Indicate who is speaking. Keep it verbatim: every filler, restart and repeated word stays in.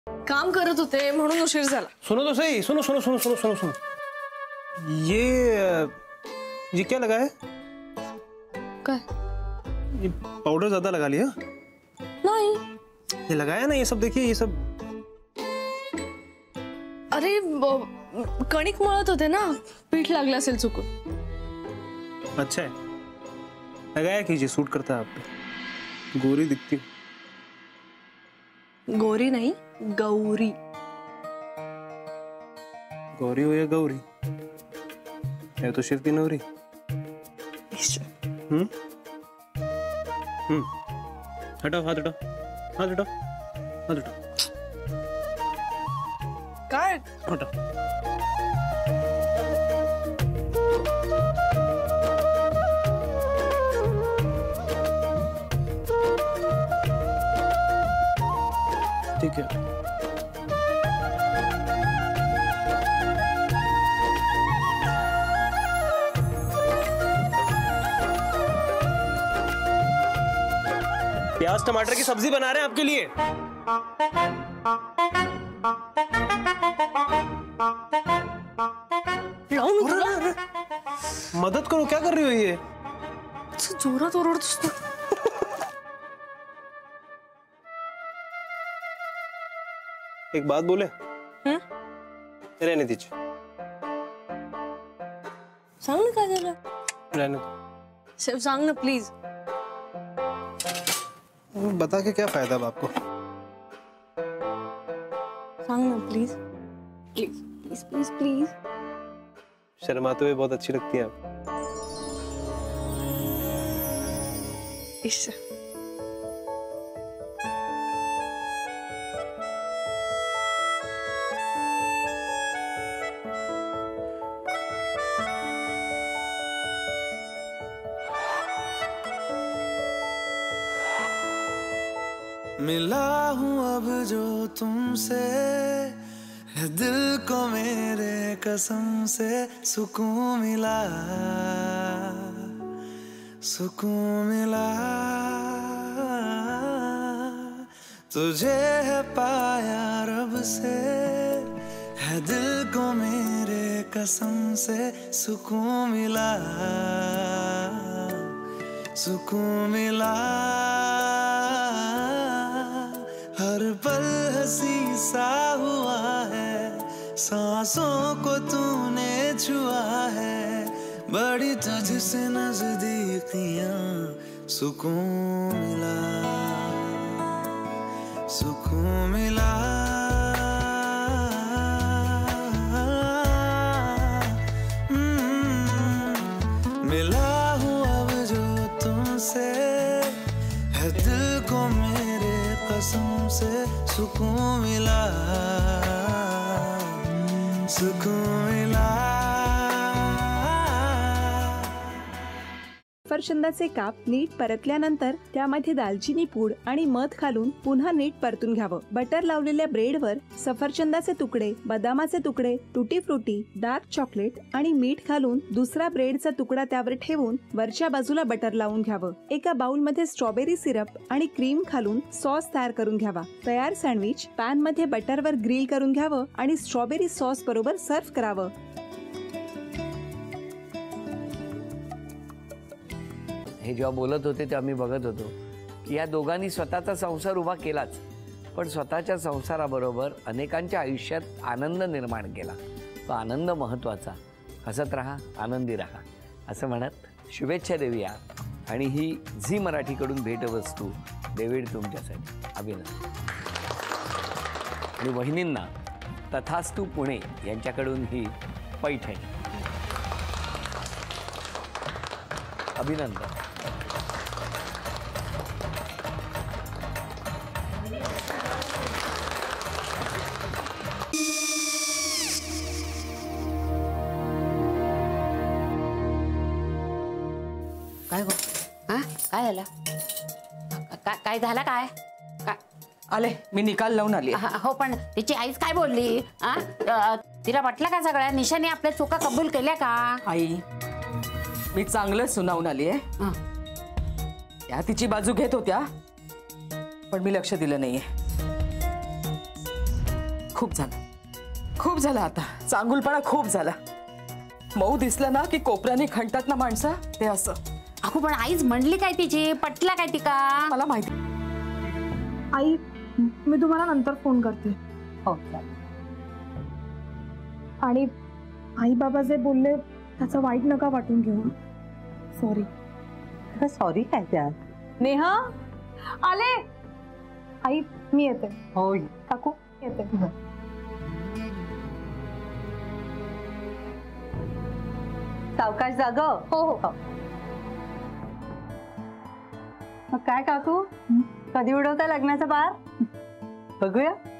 Speaker 1: काम करत होते म्हणून उशीर झाला।
Speaker 2: सुनो तो सही, सुनो सुनो सुनो सुनो सुनो सुनो ये ये क्या लगा है?
Speaker 1: क्या?
Speaker 2: ये पाउडर ज्यादा लगा लिया?
Speaker 1: नहीं।
Speaker 2: ये लगाया ना, ये सब देखिए, ये सब।
Speaker 1: अरे कणिक मळत होते ना, पीठ लागलं असेल चुकून।
Speaker 2: अच्छा है, लगाया कीजिए, सूट करता है आप पे। गोरी दिखती हो।
Speaker 1: गोरी नहीं, गौरी।
Speaker 2: गौरी हो या गौरी, है तो शिव की नौरी। हम्म हम्म हटाओ, हाथ हटाओ, हाथ हटाओ, हाथ हटाओ।
Speaker 1: काय?
Speaker 2: हटाओ। ठीक है। प्याज टमाटर की सब्जी बना रहे हैं आपके लिए। मदद करो, क्या कर रही हो ये?
Speaker 1: जोरात ओरडतोस तू।
Speaker 2: एक बात बोले?
Speaker 1: हम्म?
Speaker 2: रहने दीजिए।
Speaker 1: सांग ना काय झालं?
Speaker 2: रहने दो।
Speaker 1: शिव सांग ना प्लीज।
Speaker 2: बता के क्या फायदा अब आपको?
Speaker 1: सांग ना please, please please please please.
Speaker 2: शर्माते हुए बहुत अच्छी लगती है आप।
Speaker 1: इश्श।
Speaker 3: मिला हूँ अब जो तुमसे, है दिल को मेरे कसम से सुकून मिला, सुकून मिला। तुझे है पाया रब से, है दिल को मेरे कसम से सुकून मिला, सुकून मिला। हर पल हंसी सा हुआ है, सांसों को तूने छुआ है, बड़ी तुझसे नजदीकियां, सुकून मिला, सुकून मिला। मिला हूँ अब जो तुमसे, है दिल को मेरे कसम से सुकून मिला, सुकून मिला।
Speaker 4: सफरचंदाचे काप नीट परतल्यानंतर त्यामध्ये दालचिनी पूड आणि मध घालून पुन्हा नीट परतून घ्यावं। बटर लावलेल्या ब्रेडवर सफरचंदाचे तुकडे, बदामाचे तुकडे, टुटी फ्रुटी, डार्क चॉकलेट आणि मीठ घालून दुसरा ब्रेडचा तुकडा त्यावर ठेवून वरच्या बाजूला बटर लावून घ्यावं। एका बाउलमध्ये स्ट्रॉबेरी सिरप आणि क्रीम घालून सॉस तयार करून घ्यावा। तयार सँडविच पॅन मध्ये बटरवर ग्रिल करून घ्यावं आणि स्ट्रॉबेरी सॉस बरोबर सर्व्ह करावं।
Speaker 5: हे जेव्हा बोलत होते तेव्हा मी बघत होतो की या दोघांनी स्वतःचा संसार उभा केलाच, पण स्वतःच्या संसाराबरोबर अनेकांच्या आयुष्यात आनंद निर्माण केला। तो आनंद महत्त्वाचा। हसत राहा, आनंदी राहा असं म्हणत शुभेच्छा देऊया। आणि ही झी मराठीकडून भेटवस्तू डेव्हिड तुमच्यासाठी। अभिनंदन। आणि वहिनींना तथास्तु पुणे यांच्याकडून ही पैठणी। अभिनंदन।
Speaker 6: काय गो? हा काय झालं? काय काय झालं? काय काय
Speaker 7: आले मी निकाल लावून आली।
Speaker 6: हो पण तिची आईच काय बोलली? हा तिला वाटलं का सगळ्या निशाने आपल्या चुका कबूल केल्या का?
Speaker 7: आई मी चांगलं सुनावून आली आहे। त्या तिची बाजू घेत होत्या पण मी लक्ष दिलं नाहीये। खूप झालं खूप झालं आता चांगुलपणा खूप झाला. मऊ दिसलं ना की कोपऱ्याने खणतात ना माणसं, ते असं.
Speaker 6: अगो पण आईच म्हणली काय तिची, पटला काय तिका?
Speaker 7: मला माहिती.
Speaker 1: आई मी तुम्हाला नंतर फोन करते.
Speaker 7: हो
Speaker 1: आणि आई बाबा जे बोलले त्याचं वाईट नका वाटून घेऊ. सॉरी.
Speaker 8: सॉरी काय त्या?
Speaker 1: नेहा आले. आई मी येते.
Speaker 8: होय
Speaker 1: काकू येते.
Speaker 8: सावकाश जाग.
Speaker 1: हो हो.
Speaker 8: मग काय काकू, कधी उडवता लग्नाचा बार? बघूया.